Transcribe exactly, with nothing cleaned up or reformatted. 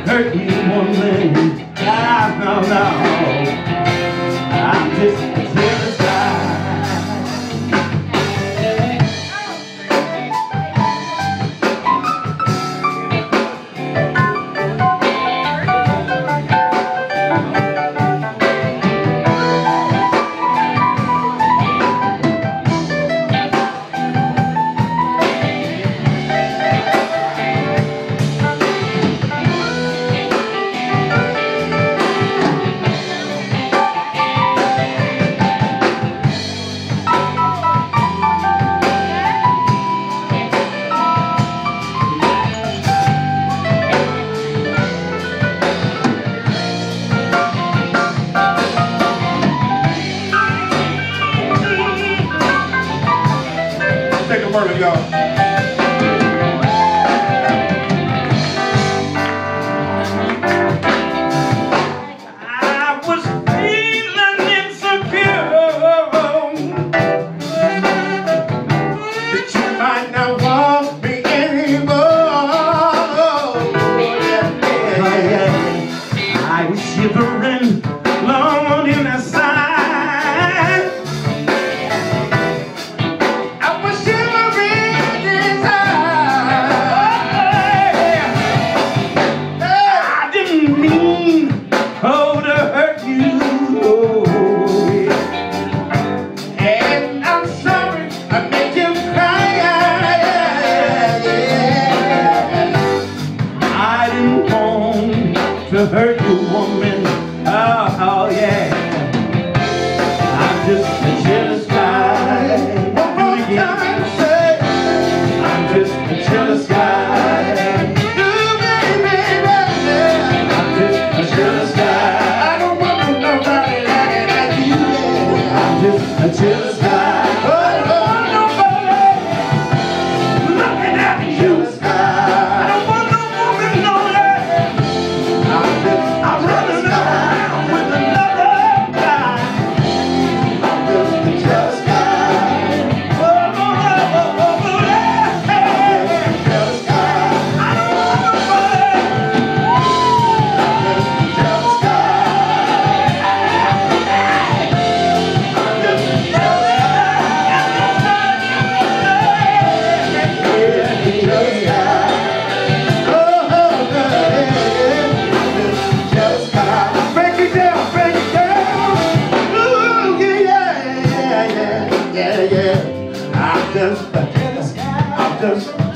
hurt you, woman. Ah, no, no. I'm just a jealous guy. Take a moment, y'all. I was feeling insecure That you might not want me anymore. Yeah, yeah, yeah. I was shivering long in the side. I was shivering inside. I didn't mean oh to hurt you. Oh, yeah. And I'm sorry I made you cry. I didn't want to hurt you, woman. Oh, oh yeah. I'm just a jealous guy. One more time, say, I'm just a jealous guy. you baby, baby. I'm just a jealous guy. I don't want nobody like like you. I'm just a jealous guy. Oh, want nobody looking at me. jealous guy. I don't want no woman lonely. I'm just I'm running around with another guy. I'm just a jealous guy. Oh, oh, oh, oh, oh, yeah. Jealous guy. I don't want nobody. Jealous guy. I'm just a jealous guy. Oh, yeah. I'm just a jealous guy. Break it down, break it down. Ooh, yeah, yeah, yeah, yeah, yeah. I'm just a jealous guy. I'm just